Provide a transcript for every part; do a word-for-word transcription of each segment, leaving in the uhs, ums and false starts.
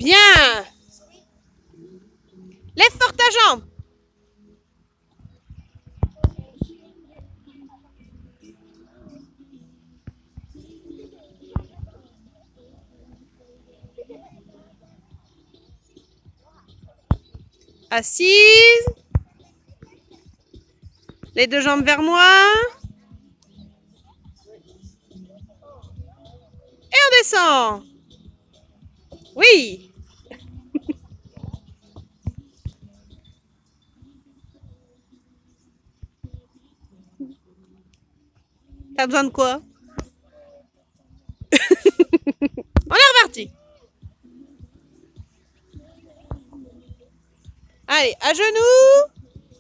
Bien. Lève fort ta jambe. Assise. Les deux jambes vers moi. Et on descend. Oui. T'as besoin de quoi? On est reparti. Allez, à genoux.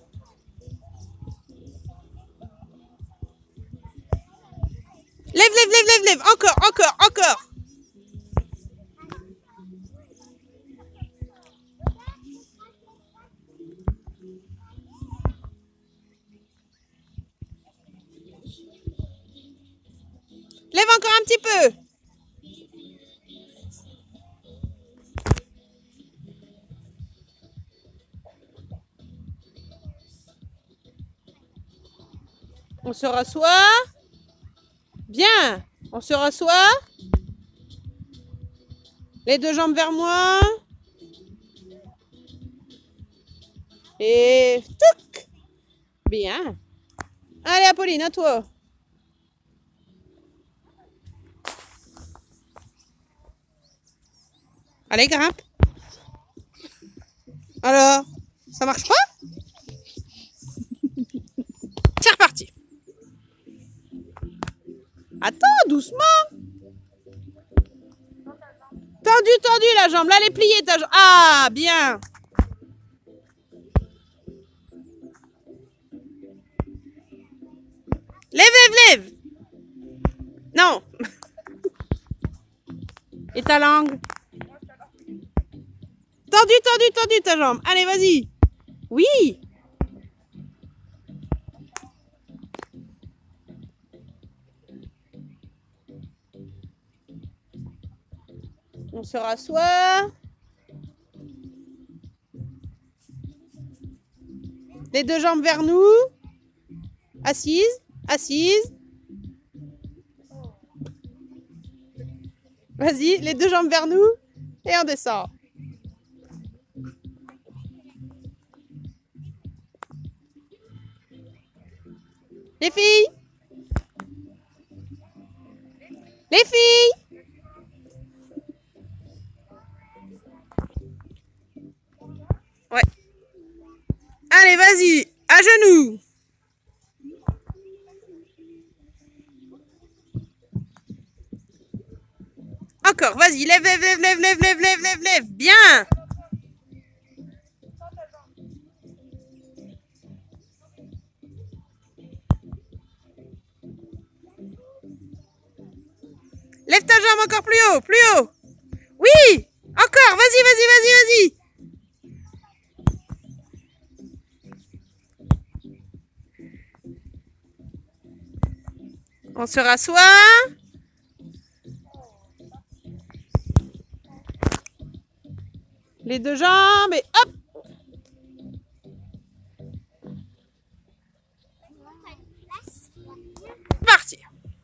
Lève, lève, lève, lève, lève. Encore, encore, encore. Lève encore un petit peu. On se rassoit. Bien. On se rassoit. Les deux jambes vers moi. Et touc. Bien. Allez, Apolline, à toi. Allez, grimpe. Alors, ça marche pas? C'est reparti. Attends, doucement. Tendu, tendu la jambe. Là, elle est pliée ta jambe. Ah, bien. Lève, lève, lève. Non. Et ta langue? Tendu, tendu, tendu ta jambe. Allez, vas-y. Oui. On se rassoit. Les deux jambes vers nous. Assise, assise. Vas-y, les deux jambes vers nous. Et on descend. Les filles. Les filles. Ouais. Allez, vas-y, à genoux. Encore, vas-y, lève, lève, lève, lève, lève, lève, lève, lève, lève. Bien. Lève ta jambe encore plus haut, plus haut. Oui, encore, vas-y, vas-y, vas-y, vas-y. On se rassoit. Les deux jambes et hop. Parti.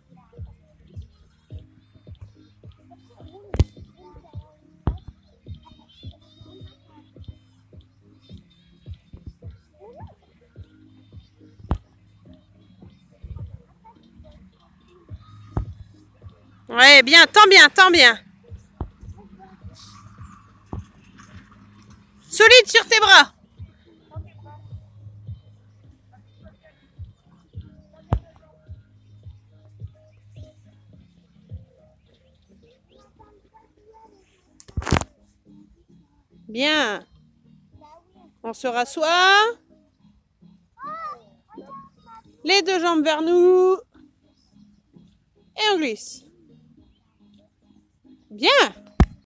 Ouais, bien, tant bien, tant bien. Solide sur tes bras. Bien. On se rassoit. Les deux jambes vers nous. Et on glisse. Bien.